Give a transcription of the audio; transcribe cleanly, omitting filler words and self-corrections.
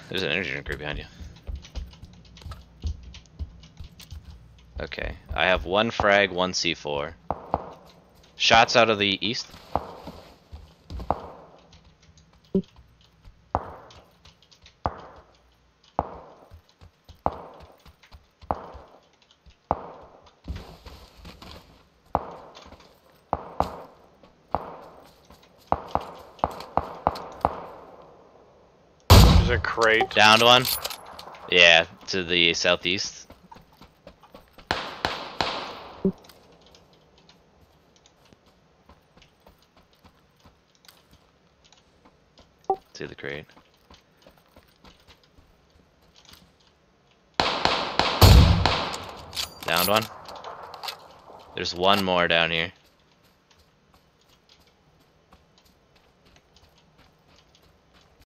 There's an energy drink right behind you. Okay, I have 1 frag, 1 C4. Shots out of the east. There's a crate. Downed one. Yeah, to the southeast. See the crate. Downed one. There's one more down here.